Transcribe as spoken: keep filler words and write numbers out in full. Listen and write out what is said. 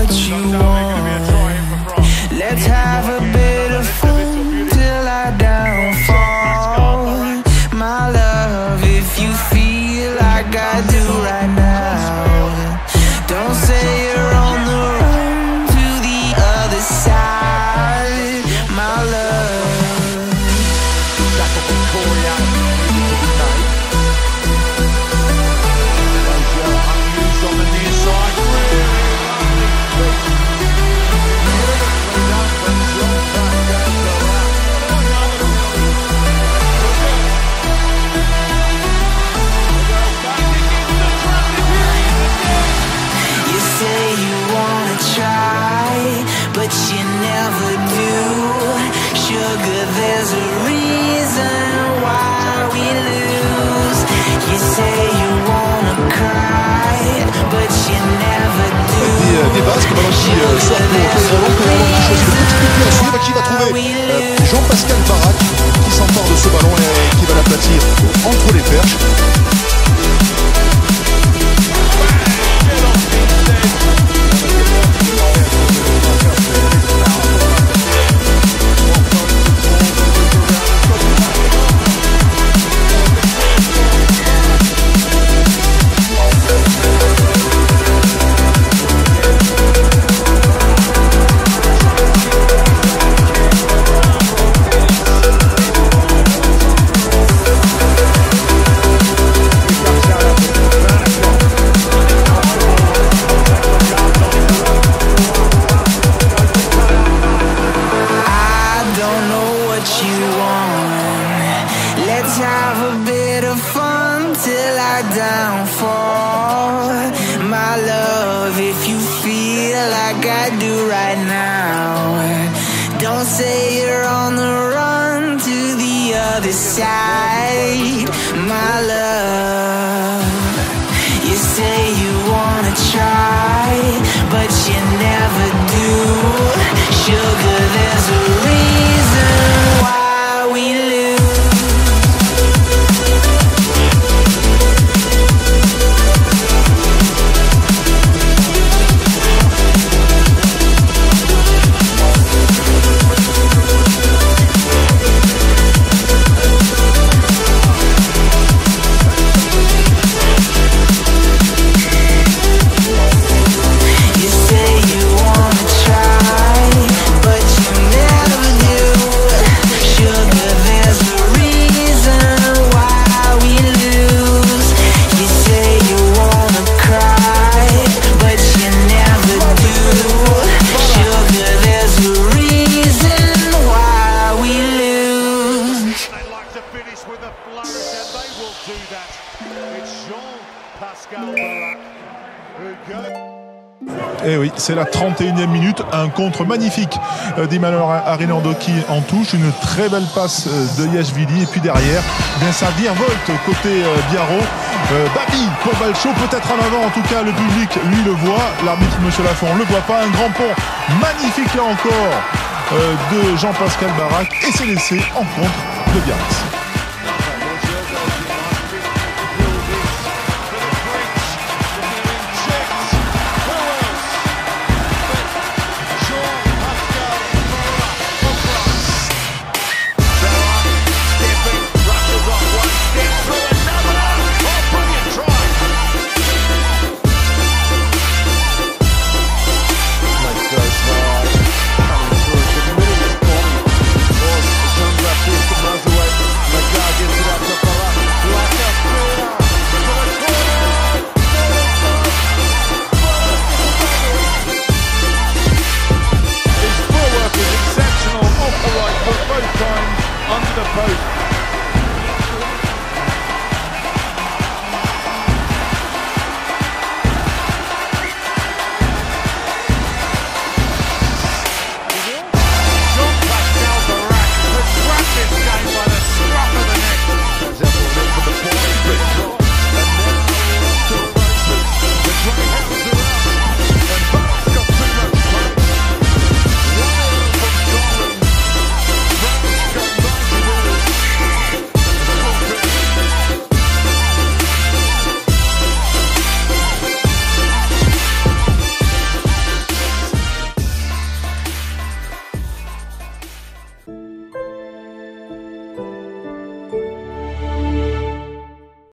what you want. Let's have a bit of fun till I downfall. My love, if you feel like I do right now, don't say you're on the run to the other side. My love. But you never do. Sugar, there's a reason why we lose. You say you wanna cry, but you never do. Des, des Basques, maintenant qui euh, sortent pour Pedro Longo, qui choisit le petit coup de pied à suivre, qui va trouver euh, Jean-Pascal Barak, qui s'empare de ce ballon et qui va l'aplatir entre les perches. Let's have a bit of fun till I downfall. My love, if you feel like I do right now, don't say you're on the run to the other side. My love, you say you wanna try, but you never do. Sugar, there's a reason why we lose. Et oui, c'est la trente et unième minute, un contre magnifique d'Emmanuel Arinaldo qui en touche, une très belle passe de Yashvili, et puis derrière, bien ça virevolte côté Biarro. Euh, Babi pour Balcho, peut-être en avant, en tout cas le public lui le voit, l'arbitre Monsieur Lafont le voit pas, un grand pont magnifique là encore euh, de Jean-Pascal Barak, et c'est laissé en contre de Biarritz.